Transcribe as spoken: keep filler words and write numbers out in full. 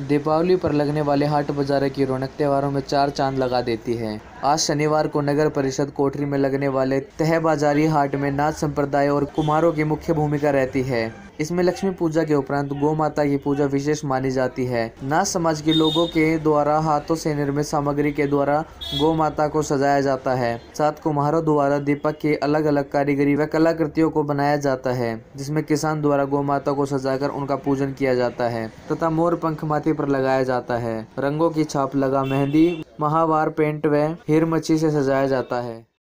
दीपावली पर लगने वाले हाट बाजार की रौनक त्योहारों में चार चांद लगा देती है। आज शनिवार को नगर परिषद कोठरी में लगने वाले तह बाजारी हाट में नाथ संप्रदाय और कुम्हारों की मुख्य भूमिका रहती है। इसमें लक्ष्मी पूजा के उपरांत गौ माता की पूजा विशेष मानी जाती है। नाथ समाज के लोगों के द्वारा हाथों से निर्मित सामग्री के द्वारा गौ माता को सजाया जाता है। साथ कुम्हारों द्वारा दीपक के अलग अलग कारीगरी व कलाकृतियों को बनाया जाता है, जिसमें किसान द्वारा गौ माता को सजाकर उनका पूजन किया जाता है तथा मोर पंख माथे पर लगाया जाता है। रंगों की छाप लगा मेहंदी, महावार पेंट व हीर मच्छी से सजाया जाता है।